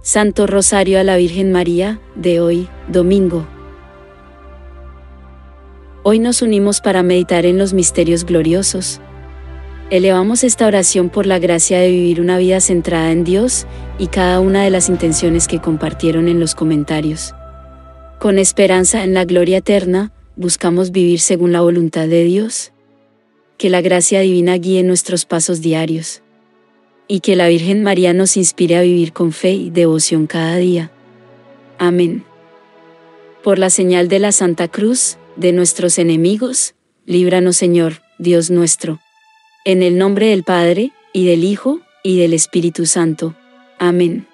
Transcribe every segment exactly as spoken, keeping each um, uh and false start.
Santo Rosario a la Virgen María, de hoy, domingo. Hoy nos unimos para meditar en los misterios gloriosos. Elevamos esta oración por la gracia de vivir una vida centrada en Dios y cada una de las intenciones que compartieron en los comentarios. Con esperanza en la gloria eterna, buscamos vivir según la voluntad de Dios. Que la gracia divina guíe nuestros pasos diarios. Y que la Virgen María nos inspire a vivir con fe y devoción cada día. Amén. Por la señal de la Santa Cruz, de nuestros enemigos, líbranos Señor, Dios nuestro. En el nombre del Padre, y del Hijo, y del Espíritu Santo. Amén.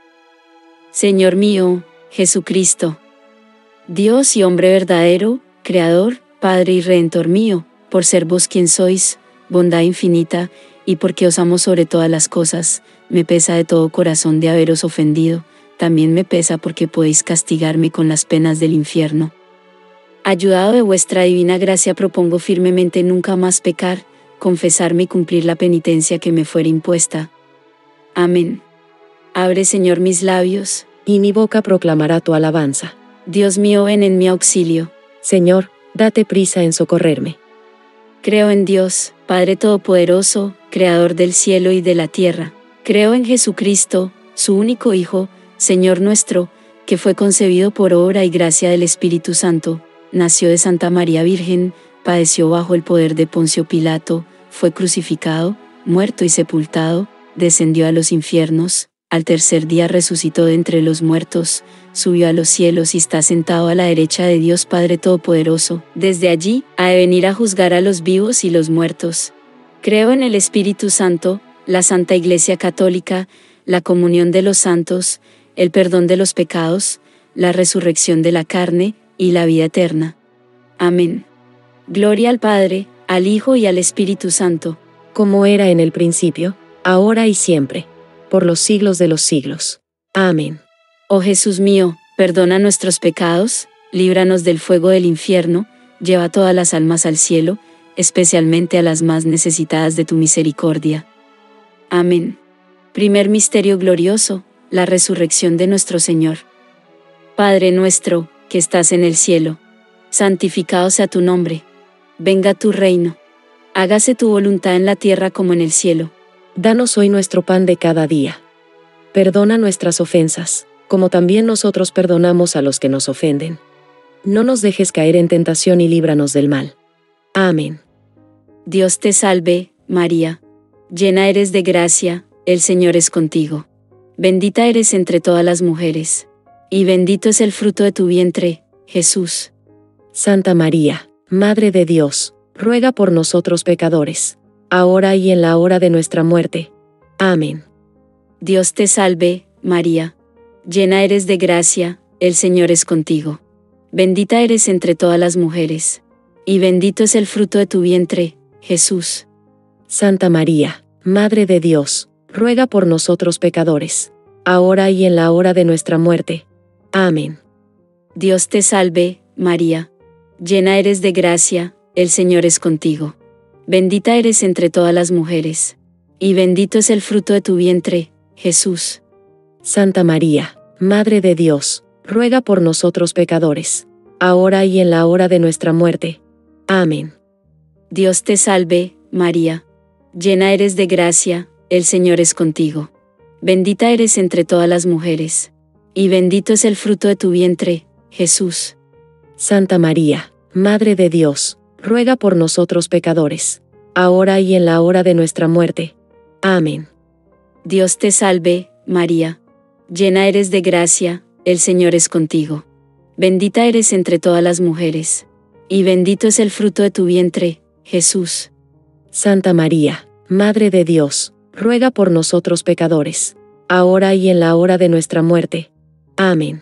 Señor mío, Jesucristo, Dios y hombre verdadero, Creador, Padre y Redentor mío, por ser vos quien sois, bondad infinita, y porque os amo sobre todas las cosas, me pesa de todo corazón de haberos ofendido, también me pesa porque podéis castigarme con las penas del infierno. Ayudado de vuestra divina gracia propongo firmemente nunca más pecar, confesarme y cumplir la penitencia que me fuere impuesta. Amén. Abre Señor mis labios, y mi boca proclamará tu alabanza. Dios mío, ven en mi auxilio. Señor, date prisa en socorrerme. Creo en Dios, Padre Todopoderoso, Creador del cielo y de la tierra. Creo en Jesucristo, su único Hijo, Señor nuestro, que fue concebido por obra y gracia del Espíritu Santo, nació de Santa María Virgen, padeció bajo el poder de Poncio Pilato, fue crucificado, muerto y sepultado, descendió a los infiernos, al tercer día resucitó de entre los muertos, subió a los cielos y está sentado a la derecha de Dios Padre Todopoderoso. Desde allí, ha de venir a juzgar a los vivos y los muertos. Creo en el Espíritu Santo, la Santa Iglesia Católica, la comunión de los santos, el perdón de los pecados, la resurrección de la carne, y la vida eterna. Amén. Gloria al Padre, al Hijo y al Espíritu Santo. Como era en el principio, ahora y siempre, por los siglos de los siglos. Amén. Oh Jesús mío, perdona nuestros pecados, líbranos del fuego del infierno, lleva todas las almas al cielo, especialmente a las más necesitadas de tu misericordia. Amén. Primer misterio glorioso, la resurrección de nuestro Señor. Padre nuestro, que estás en el cielo, santificado sea tu nombre. Venga tu reino. Hágase tu voluntad en la tierra como en el cielo. Danos hoy nuestro pan de cada día. Perdona nuestras ofensas, como también nosotros perdonamos a los que nos ofenden. No nos dejes caer en tentación y líbranos del mal. Amén. Dios te salve, María. Llena eres de gracia, el Señor es contigo. Bendita eres entre todas las mujeres. Y bendito es el fruto de tu vientre, Jesús. Santa María, Madre de Dios, ruega por nosotros pecadores, ahora y en la hora de nuestra muerte. Amén. Dios te salve, María. Llena eres de gracia, el Señor es contigo. Bendita eres entre todas las mujeres. Y bendito es el fruto de tu vientre, Jesús. Santa María, Madre de Dios, ruega por nosotros pecadores, ahora y en la hora de nuestra muerte. Amén. Dios te salve, María. Llena eres de gracia, el Señor es contigo. Bendita eres entre todas las mujeres. Y bendito es el fruto de tu vientre, Jesús. Santa María, Madre de Dios, ruega por nosotros pecadores, ahora y en la hora de nuestra muerte. Amén. Dios te salve, María. Llena eres de gracia, el Señor es contigo. Bendita eres entre todas las mujeres. Y bendito es el fruto de tu vientre, Jesús. Santa María, Madre de Dios, ruega por nosotros pecadores, ahora y en la hora de nuestra muerte. Amén. Dios te salve, María. Llena eres de gracia, el Señor es contigo. Bendita eres entre todas las mujeres. Y bendito es el fruto de tu vientre, Jesús. Santa María, Madre de Dios, ruega por nosotros pecadores, ahora y en la hora de nuestra muerte. Amén.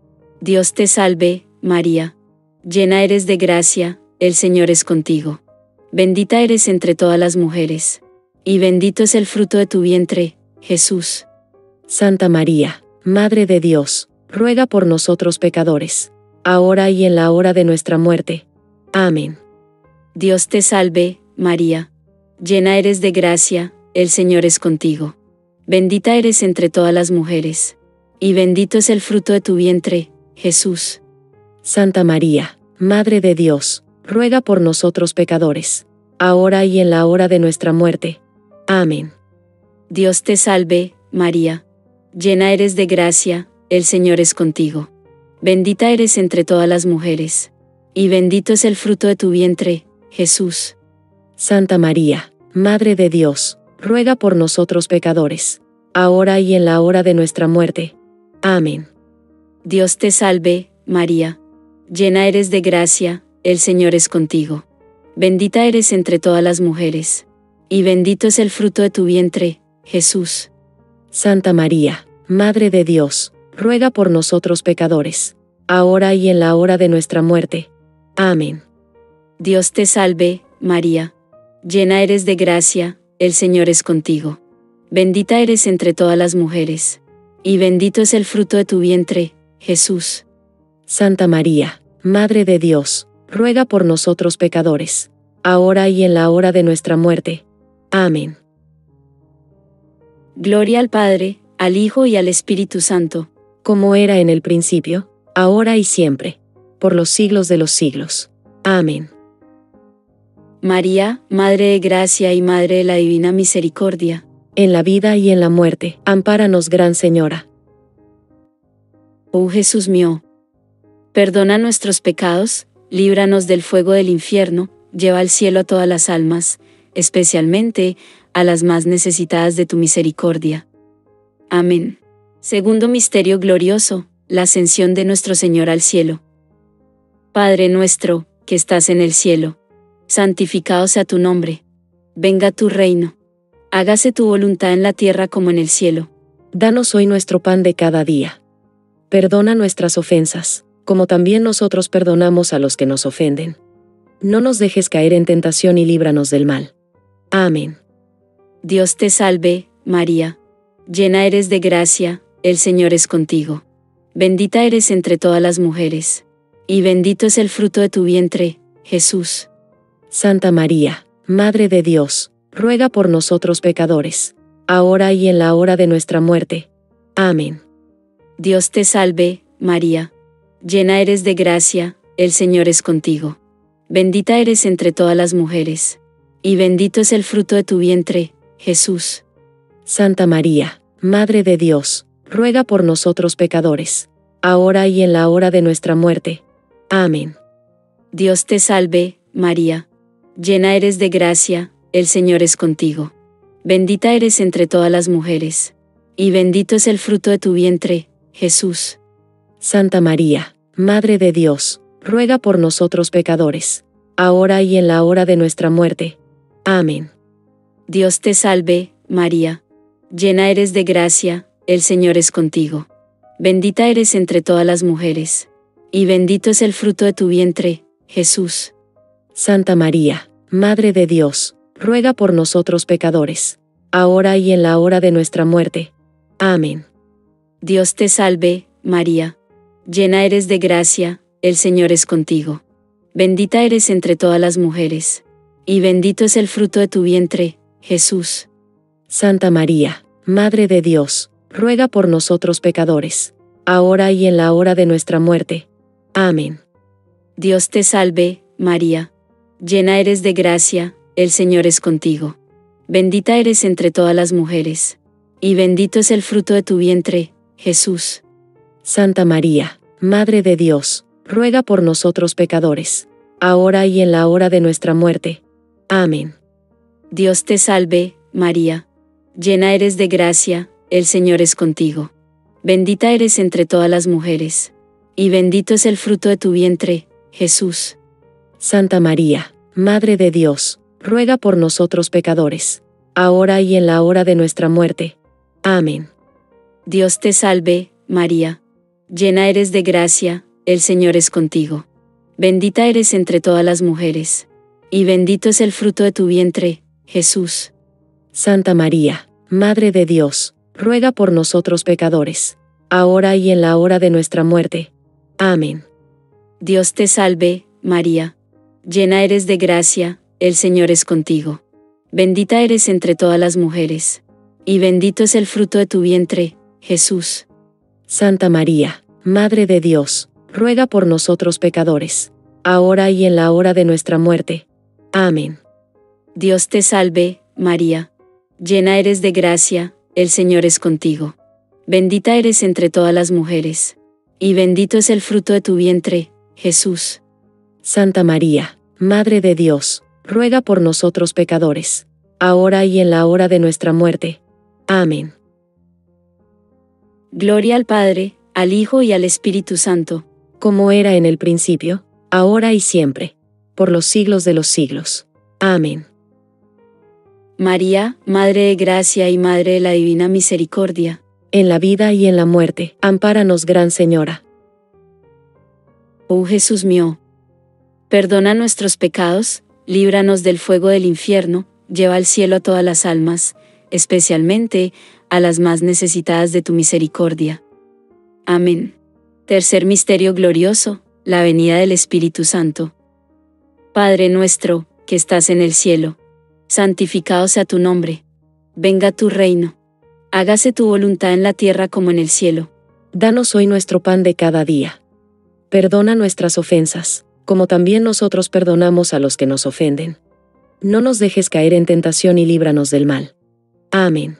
Dios te salve, María. Llena eres de gracia, el Señor es contigo. Bendita eres entre todas las mujeres. Y bendito es el fruto de tu vientre, Jesús. Santa María, Madre de Dios, ruega por nosotros pecadores, ahora y en la hora de nuestra muerte. Amén. Dios te salve, María. Llena eres de gracia, el Señor es contigo. Bendita eres entre todas las mujeres. y bendito es el fruto de tu vientre, Jesús. Santa María, Madre de Dios, ruega por nosotros pecadores, ahora y en la hora de nuestra muerte. Amén. Dios te salve, María. Llena eres de gracia, el Señor es contigo. Bendita eres entre todas las mujeres, y bendito es el fruto de tu vientre, Jesús. Santa María, Madre de Dios, ruega por nosotros pecadores, ahora y en la hora de nuestra muerte. Amén. Dios te salve, María. Llena eres de gracia, el Señor es contigo. Bendita eres entre todas las mujeres, y bendito es el fruto de tu vientre, Jesús. Santa María, Madre de Dios, ruega por nosotros pecadores, ahora y en la hora de nuestra muerte. Amén. Dios te salve, María. Llena eres de gracia, el Señor es contigo. Bendita eres entre todas las mujeres, y bendito es el fruto de tu vientre, Jesús. Santa María, Madre de Dios, ruega por nosotros pecadores, ahora y en la hora de nuestra muerte. Amén. Gloria al Padre, al Hijo y al Espíritu Santo, como era en el principio, ahora y siempre, por los siglos de los siglos. Amén. María, Madre de Gracia y Madre de la Divina Misericordia, en la vida y en la muerte, ampáranos, Gran Señora. Oh Jesús mío, perdona nuestros pecados, líbranos del fuego del infierno, lleva al cielo a todas las almas, especialmente a las más necesitadas de tu misericordia. Amén. Segundo misterio glorioso, la ascensión de nuestro Señor al cielo. Padre nuestro, que estás en el cielo, santificado sea tu nombre. Venga tu reino. Hágase tu voluntad en la tierra como en el cielo. Danos hoy nuestro pan de cada día. Perdona nuestras ofensas, como también nosotros perdonamos a los que nos ofenden. No nos dejes caer en tentación y líbranos del mal. Amén. Dios te salve, María. Llena eres de gracia, el Señor es contigo. Bendita eres entre todas las mujeres, y bendito es el fruto de tu vientre, Jesús. Santa María, Madre de Dios, ruega por nosotros pecadores, ahora y en la hora de nuestra muerte. Amén. Dios te salve, María. Llena eres de gracia, el Señor es contigo. Bendita eres entre todas las mujeres, y bendito es el fruto de tu vientre, Jesús. Santa María, Madre de Dios, ruega por nosotros pecadores, ahora y en la hora de nuestra muerte. Amén. Dios te salve, María. Llena eres de gracia, el Señor es contigo. Bendita eres entre todas las mujeres, y bendito es el fruto de tu vientre, Jesús. Santa María, Madre de Dios, ruega por nosotros pecadores, ahora y en la hora de nuestra muerte. Amén. Dios te salve, María. Llena eres de gracia, el Señor es contigo. Bendita eres entre todas las mujeres, y bendito es el fruto de tu vientre, Jesús. Santa María, Madre de Dios, ruega por nosotros pecadores, ahora y en la hora de nuestra muerte. Amén. Dios te salve, María. Llena eres de gracia, el Señor es contigo. Bendita eres entre todas las mujeres, y bendito es el fruto de tu vientre, Jesús. Santa María, Madre de Dios, ruega por nosotros pecadores, ahora y en la hora de nuestra muerte. Amén. Dios te salve, María. Llena eres de gracia, el Señor es contigo. Bendita eres entre todas las mujeres, y bendito es el fruto de tu vientre, Jesús. Santa María, Madre de Dios, ruega por nosotros pecadores, ahora y en la hora de nuestra muerte. Amén. Dios te salve, María. Llena eres de gracia, el Señor es contigo. Bendita eres entre todas las mujeres, y bendito es el fruto de tu vientre, Jesús. Santa María, Madre de Dios, ruega por nosotros pecadores, ahora y en la hora de nuestra muerte. Amén. Dios te salve, María. Llena eres de gracia, el Señor es contigo. Bendita eres entre todas las mujeres, y bendito es el fruto de tu vientre, Jesús. Santa María, Madre de Dios, ruega por nosotros pecadores, ahora y en la hora de nuestra muerte. Amén. Dios te salve, María. Llena eres de gracia, el Señor es contigo. Bendita eres entre todas las mujeres, y bendito es el fruto de tu vientre, Jesús. Santa María, Madre de Dios, ruega por nosotros pecadores, ahora y en la hora de nuestra muerte. Amén. Dios te salve, María. Llena eres de gracia, el Señor es contigo. Bendita eres entre todas las mujeres, y bendito es el fruto de tu vientre, Jesús. Santa María, Madre de Dios, ruega por nosotros pecadores, ahora y en la hora de nuestra muerte. Amén. Gloria al Padre, al Hijo y al Espíritu Santo, como era en el principio, ahora y siempre, por los siglos de los siglos. Amén. María, Madre de Gracia y Madre de la Divina Misericordia, en la vida y en la muerte, ampáranos, Gran Señora. Oh Jesús mío, perdona nuestros pecados, líbranos del fuego del infierno, lleva al cielo a todas las almas, especialmente a las más necesitadas de tu misericordia. Amén. Tercer misterio glorioso, la venida del Espíritu Santo. Padre nuestro, que estás en el cielo, santificado sea tu nombre. Venga tu reino. Hágase tu voluntad en la tierra como en el cielo. Danos hoy nuestro pan de cada día. Perdona nuestras ofensas, como también nosotros perdonamos a los que nos ofenden. No nos dejes caer en tentación y líbranos del mal. Amén.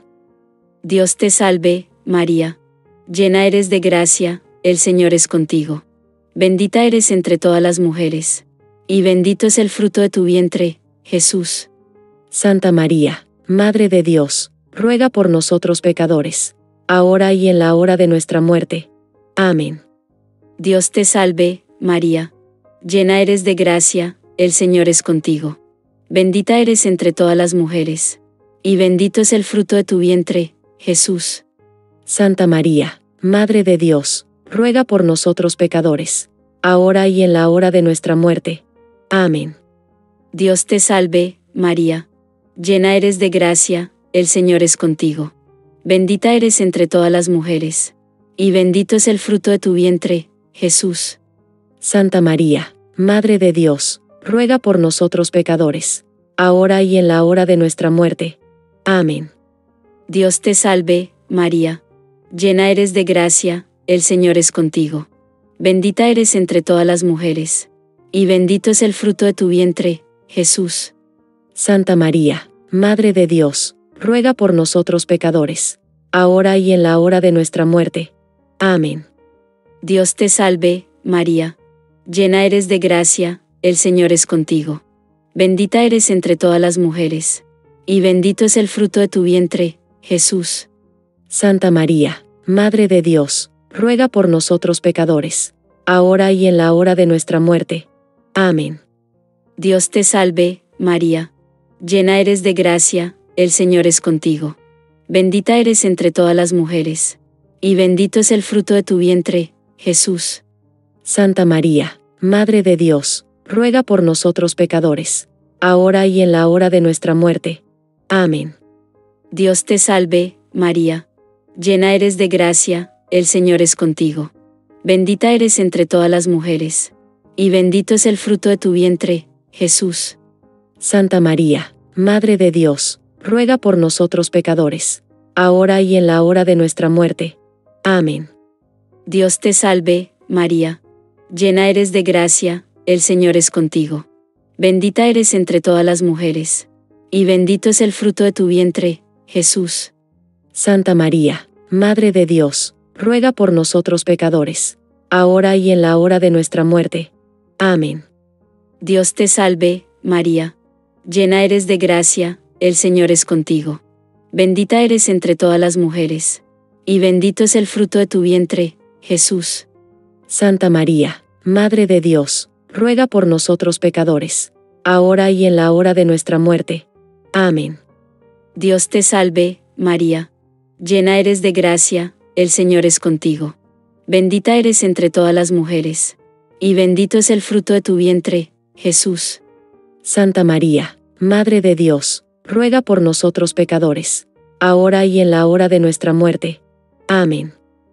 Dios te salve, María. Llena eres de gracia, el Señor es contigo. Bendita eres entre todas las mujeres, y bendito es el fruto de tu vientre, Jesús. Santa María, Madre de Dios, ruega por nosotros pecadores, ahora y en la hora de nuestra muerte. Amén. Dios te salve, María. Llena eres de gracia, el Señor es contigo. Bendita eres entre todas las mujeres, y bendito es el fruto de tu vientre, Jesús. Santa María, Madre de Dios, ruega por nosotros pecadores, ahora y en la hora de nuestra muerte. Amén. Dios te salve, María. Llena eres de gracia, el Señor es contigo. Bendita eres entre todas las mujeres, y bendito es el fruto de tu vientre, Jesús. Santa María, Madre de Dios, ruega por nosotros pecadores, ahora y en la hora de nuestra muerte. Amén. Dios te salve, María. Llena eres de gracia, el Señor es contigo. Bendita eres entre todas las mujeres, y bendito es el fruto de tu vientre, Jesús. Santa María, Madre de Dios, ruega por nosotros pecadores, ahora y en la hora de nuestra muerte. Amén. Dios te salve, María. Llena eres de gracia, el Señor es contigo. Bendita eres entre todas las mujeres, y bendito es el fruto de tu vientre, Jesús. Santa María, Madre de Dios, ruega por nosotros pecadores, ahora y en la hora de nuestra muerte. Amén. Dios te salve, María. Llena eres de gracia, el Señor es contigo. Bendita eres entre todas las mujeres, y bendito es el fruto de tu vientre, Jesús. Santa María, Madre de Dios, ruega por nosotros pecadores, ahora y en la hora de nuestra muerte. Amén. Dios te salve, María. Llena eres de gracia, el Señor es contigo. Bendita eres entre todas las mujeres, y bendito es el fruto de tu vientre, Jesús. Santa María, Madre de Dios, ruega por nosotros pecadores, ahora y en la hora de nuestra muerte. Amén. Dios te salve, María. Llena eres de gracia, el Señor es contigo. Bendita eres entre todas las mujeres, y bendito es el fruto de tu vientre, Jesús. Santa María, Madre de Dios, ruega por nosotros pecadores, ahora y en la hora de nuestra muerte. Amén. Dios te salve, María. Llena eres de gracia, el Señor es contigo. Bendita eres entre todas las mujeres, y bendito es el fruto de tu vientre, Jesús. Santa María, Madre de Dios, ruega por nosotros pecadores, ahora y en la hora de nuestra muerte. Amén. Dios te salve, María. Llena eres de gracia, el Señor es contigo. Bendita eres entre todas las mujeres, y bendito es el fruto de tu vientre, Jesús. Santa María, Madre de Dios, ruega por nosotros pecadores, ahora y en la hora de nuestra muerte. Amén.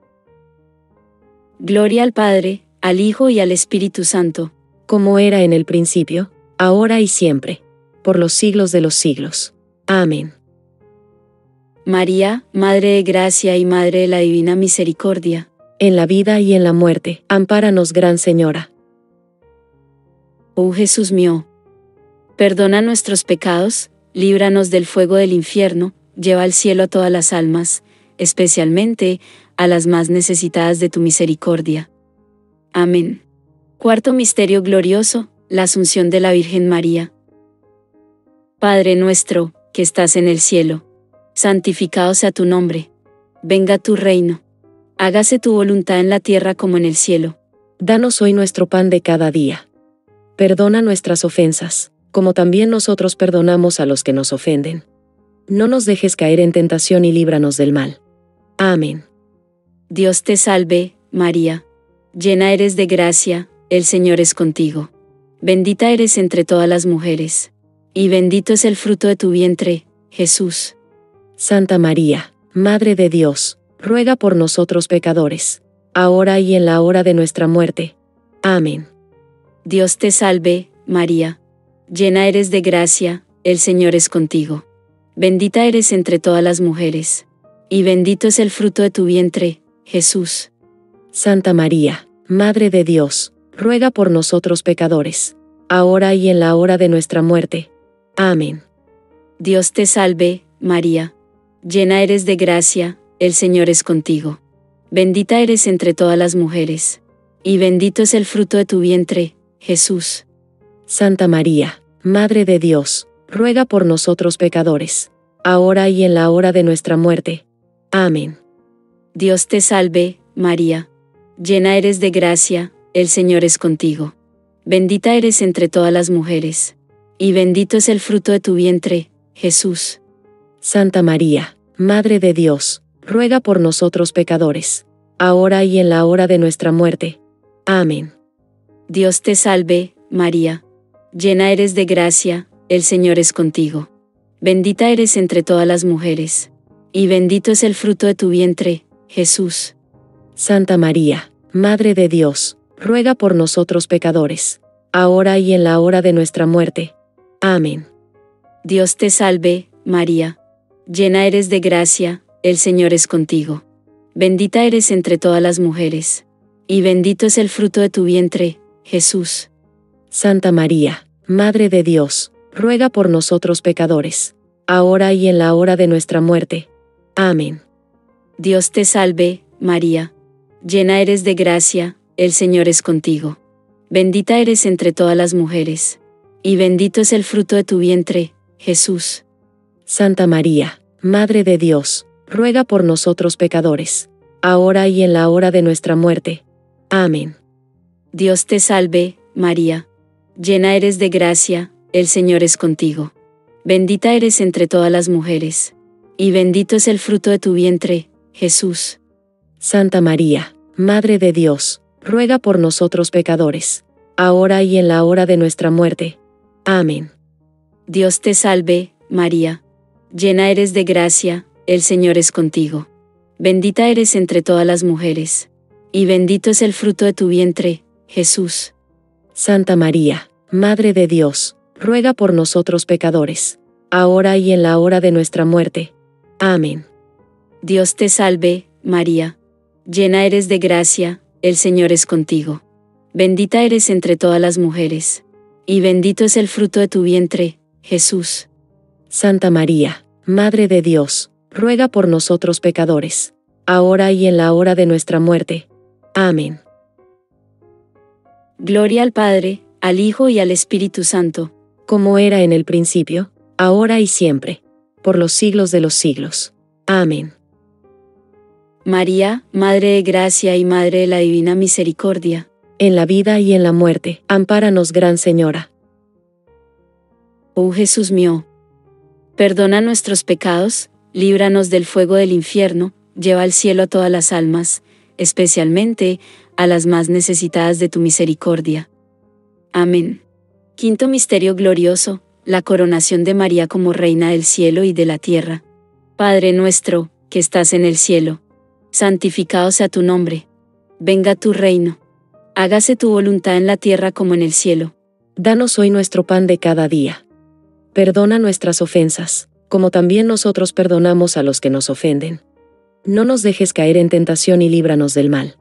Gloria al Padre, al Hijo y al Espíritu Santo, como era en el principio, ahora y siempre, por los siglos de los siglos. Amén. María, Madre de Gracia y Madre de la Divina Misericordia, en la vida y en la muerte, ampáranos, Gran Señora. Oh Jesús mío, perdona nuestros pecados, líbranos del fuego del infierno, lleva al cielo a todas las almas, especialmente a las más necesitadas de tu misericordia. Amén. Cuarto misterio glorioso, la Asunción de la Virgen María. Padre nuestro, que estás en el cielo, santificado sea tu nombre. Venga tu reino. Hágase tu voluntad en la tierra como en el cielo. Danos hoy nuestro pan de cada día. Perdona nuestras ofensas, como también nosotros perdonamos a los que nos ofenden. No nos dejes caer en tentación y líbranos del mal. Amén. Dios te salve, María. Llena eres de gracia, el Señor es contigo. Bendita eres entre todas las mujeres. Y bendito es el fruto de tu vientre, Jesús. Santa María, Madre de Dios, ruega por nosotros pecadores, ahora y en la hora de nuestra muerte. Amén. Dios te salve, María. Llena eres de gracia, el Señor es contigo. Bendita eres entre todas las mujeres. Y bendito es el fruto de tu vientre, Jesús. Santa María, Madre de Dios, ruega por nosotros pecadores, ahora y en la hora de nuestra muerte. Amén. Dios te salve, María. Llena eres de gracia, el Señor es contigo. Bendita eres entre todas las mujeres. Y bendito es el fruto de tu vientre, Jesús. Santa María, Madre de Dios, ruega por nosotros pecadores, ahora y en la hora de nuestra muerte. Amén. Dios te salve, María. Llena eres de gracia, el Señor es contigo. Bendita eres entre todas las mujeres. Y bendito es el fruto de tu vientre, Jesús. Santa María, Madre de Dios, ruega por nosotros pecadores, ahora y en la hora de nuestra muerte. Amén. Dios te salve, María. Llena eres de gracia, el Señor es contigo. Bendita eres entre todas las mujeres. Y bendito es el fruto de tu vientre, Jesús. Santa María, Madre de Dios, ruega por nosotros pecadores, ahora y en la hora de nuestra muerte. Amén. Dios te salve, María. Llena eres de gracia, el Señor es contigo. Bendita eres entre todas las mujeres. Y bendito es el fruto de tu vientre, Jesús. Santa María, Madre de Dios, ruega por nosotros pecadores, ahora y en la hora de nuestra muerte. Amén. Dios te salve, María. Llena eres de gracia, el Señor es contigo. Bendita eres entre todas las mujeres. Y bendito es el fruto de tu vientre, Jesús. Santa María, Madre de Dios, ruega por nosotros pecadores, ahora y en la hora de nuestra muerte. Amén. Dios te salve, María. Llena eres de gracia, el Señor es contigo. Bendita eres entre todas las mujeres. Y bendito es el fruto de tu vientre, Jesús. Santa María, Madre de Dios, ruega por nosotros pecadores, ahora y en la hora de nuestra muerte. Amén. Dios te salve, María. Llena eres de gracia, el Señor es contigo. Bendita eres entre todas las mujeres. Y bendito es el fruto de tu vientre, Jesús. Santa María, Madre de Dios, ruega por nosotros pecadores, ahora y en la hora de nuestra muerte. Amén. Dios te salve, María. Llena eres de gracia, el Señor es contigo. Bendita eres entre todas las mujeres. Y bendito es el fruto de tu vientre, Jesús. Santa María, Madre de Dios, ruega por nosotros pecadores, ahora y en la hora de nuestra muerte. Amén. Gloria al Padre, al Hijo y al Espíritu Santo, como era en el principio, ahora y siempre, por los siglos de los siglos. Amén. María, Madre de Gracia y Madre de la Divina Misericordia, en la vida y en la muerte, ampáranos, Gran Señora. Oh Jesús mío, perdona nuestros pecados, líbranos del fuego del infierno, lleva al cielo a todas las almas, especialmente a las más necesitadas de tu misericordia. Amén. Quinto misterio glorioso, la coronación de María como Reina del cielo y de la tierra. Padre nuestro, que estás en el cielo, santificado sea tu nombre. Venga tu reino. Hágase tu voluntad en la tierra como en el cielo. Danos hoy nuestro pan de cada día. Perdona nuestras ofensas, como también nosotros perdonamos a los que nos ofenden. No nos dejes caer en tentación y líbranos del mal.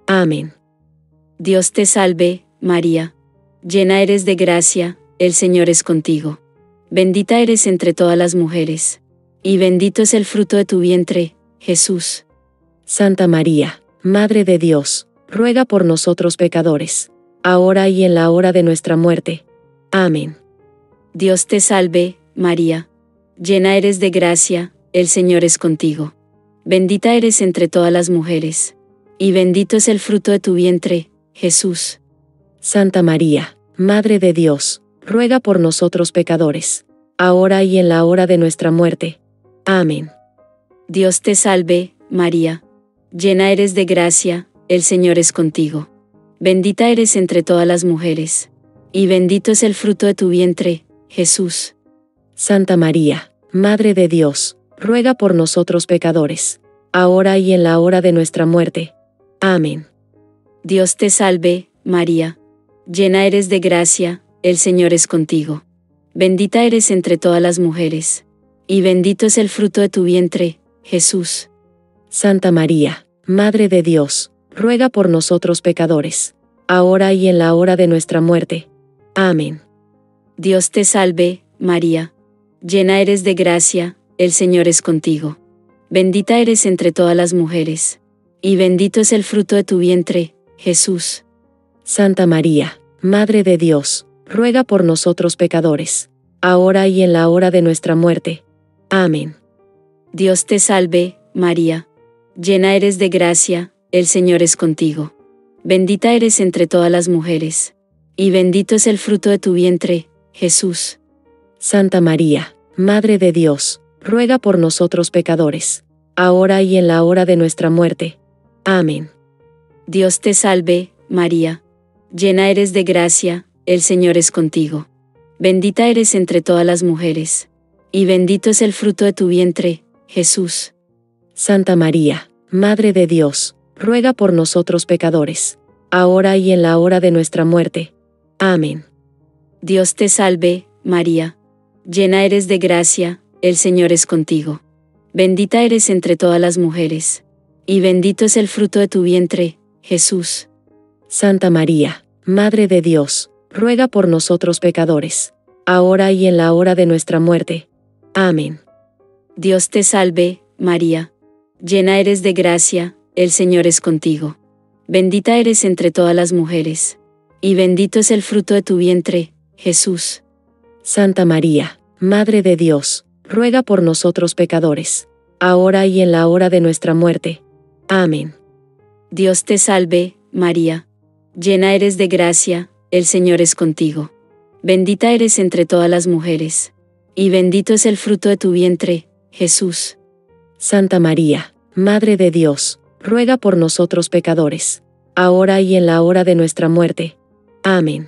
Amén. Dios te salve, María. Llena eres de gracia, el Señor es contigo. Bendita eres entre todas las mujeres, y bendito es el fruto de tu vientre, Jesús. Santa María, Madre de Dios, ruega por nosotros pecadores, ahora y en la hora de nuestra muerte. Amén. Dios te salve, María. Llena eres de gracia, el Señor es contigo. Bendita eres entre todas las mujeres, y bendito es el fruto de tu vientre, Jesús. Santa María, Madre de Dios, ruega por nosotros pecadores, ahora y en la hora de nuestra muerte. Amén. Dios te salve, María. Llena eres de gracia, el Señor es contigo. Bendita eres entre todas las mujeres, y bendito es el fruto de tu vientre, Jesús. Santa María, Madre de Dios, ruega por nosotros pecadores, ahora y en la hora de nuestra muerte. Amén. Dios te salve, María. Llena eres de gracia, el Señor es contigo. Bendita eres entre todas las mujeres, y bendito es el fruto de tu vientre, Jesús. Santa María, Madre de Dios, ruega por nosotros pecadores, ahora y en la hora de nuestra muerte. Amén. Dios te salve, María. Llena eres de gracia, el Señor es contigo. Bendita eres entre todas las mujeres, y bendito es el fruto de tu vientre, Jesús. Santa María, Madre de Dios, ruega por nosotros pecadores, ahora y en la hora de nuestra muerte. Amén. Dios te salve, María. Llena eres de gracia, el Señor es contigo. Bendita eres entre todas las mujeres, y bendito es el fruto de tu vientre, Jesús. Santa María, Madre de Dios, ruega por nosotros pecadores, ahora y en la hora de nuestra muerte. Amén. Dios te salve, María. Llena eres de gracia, el Señor es contigo. Bendita eres entre todas las mujeres, y bendito es el fruto de tu vientre, Jesús. Santa María, Madre de Dios, ruega por nosotros pecadores, ahora y en la hora de nuestra muerte. Amén. Dios te salve, María. Llena eres de gracia, el Señor es contigo. Bendita eres entre todas las mujeres, y bendito es el fruto de tu vientre, Jesús. Santa María, Madre de Dios, ruega por nosotros pecadores, ahora y en la hora de nuestra muerte. Amén. Dios te salve, María. Llena eres de gracia, el Señor es contigo. Bendita eres entre todas las mujeres, y bendito es el fruto de tu vientre, Jesús. Santa María, Madre de Dios, ruega por nosotros pecadores, ahora y en la hora de nuestra muerte. Amén. Dios te salve, María. Llena eres de gracia, el Señor es contigo. Bendita eres entre todas las mujeres, y bendito es el fruto de tu vientre, Jesús. Santa María, Madre de Dios, ruega por nosotros pecadores, ahora y en la hora de nuestra muerte. Amén.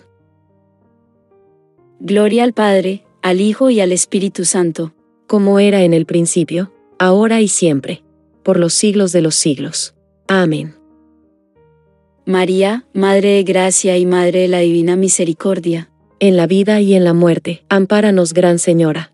Gloria al Padre, al Hijo y al Espíritu Santo, como era en el principio, ahora y siempre, por los siglos de los siglos. Amén. María, Madre de Gracia y Madre de la Divina Misericordia, en la vida y en la muerte, ampáranos, Gran Señora.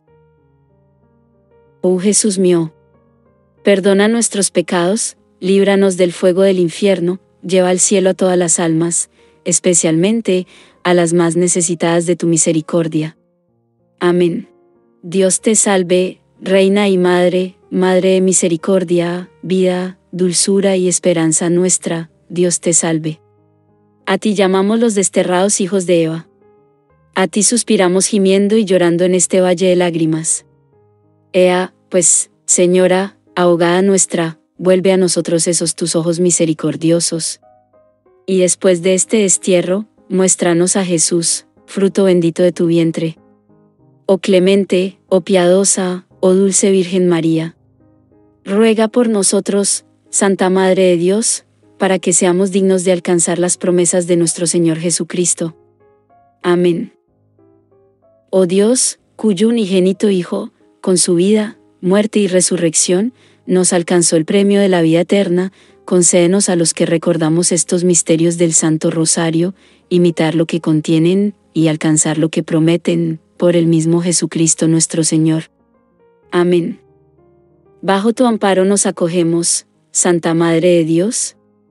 Oh Jesús mío, perdona nuestros pecados, líbranos del fuego del infierno, lleva al cielo a todas las almas, especialmente a las más necesitadas de tu misericordia. Amén. Dios te salve, Reina y Madre, Madre de misericordia, vida, dulzura y esperanza nuestra, Dios te salve. A ti llamamos los desterrados hijos de Eva. A ti suspiramos gimiendo y llorando en este valle de lágrimas. Ea, pues, Señora, ahogada nuestra, vuelve a nosotros esos tus ojos misericordiosos. Y después de este destierro, muéstranos a Jesús, fruto bendito de tu vientre. Oh clemente, oh piadosa, oh dulce Virgen María. Ruega por nosotros, Santa Madre de Dios, para que seamos dignos de alcanzar las promesas de nuestro Señor Jesucristo. Amén. Oh Dios, cuyo unigénito Hijo, con su vida, muerte y resurrección, nos alcanzó el premio de la vida eterna, concédenos a los que recordamos estos misterios del Santo Rosario, imitar lo que contienen, y alcanzar lo que prometen, por el mismo Jesucristo nuestro Señor. Amén. Bajo tu amparo nos acogemos, Santa Madre de Dios.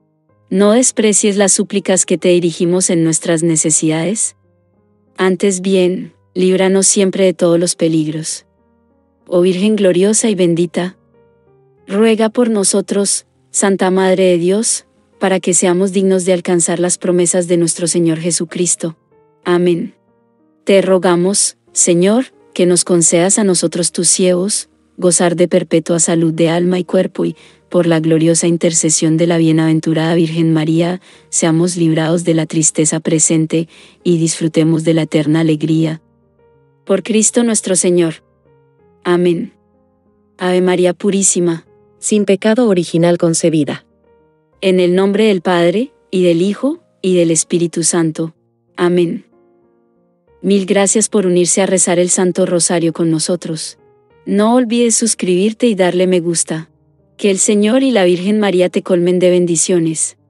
No desprecies las súplicas que te dirigimos en nuestras necesidades. Antes bien, líbranos siempre de todos los peligros. Oh Virgen gloriosa y bendita, ruega por nosotros, Santa Madre de Dios, para que seamos dignos de alcanzar las promesas de nuestro Señor Jesucristo. Amén. Te rogamos, Señor, que nos concedas a nosotros tus siervos, gozar de perpetua salud de alma y cuerpo y, por la gloriosa intercesión de la bienaventurada Virgen María, seamos librados de la tristeza presente y disfrutemos de la eterna alegría. Por Cristo nuestro Señor. Amén. Ave María Purísima, sin pecado original concebida. En el nombre del Padre, y del Hijo, y del Espíritu Santo. Amén. Mil gracias por unirse a rezar el Santo Rosario con nosotros. No olvides suscribirte y darle me gusta. Que el Señor y la Virgen María te colmen de bendiciones.